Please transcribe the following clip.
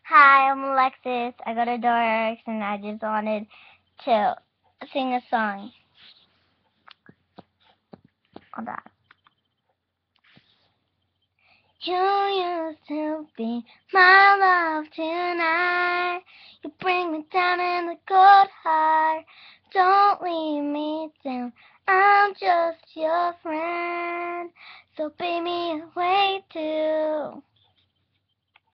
Hi, I'm Alexis. I go to Dorks, and I just wanted to sing a song. Hold on. You used to be my love tonight. You bring me down in the good heart. Don't leave me down. I'm just your friend. So pay me away too.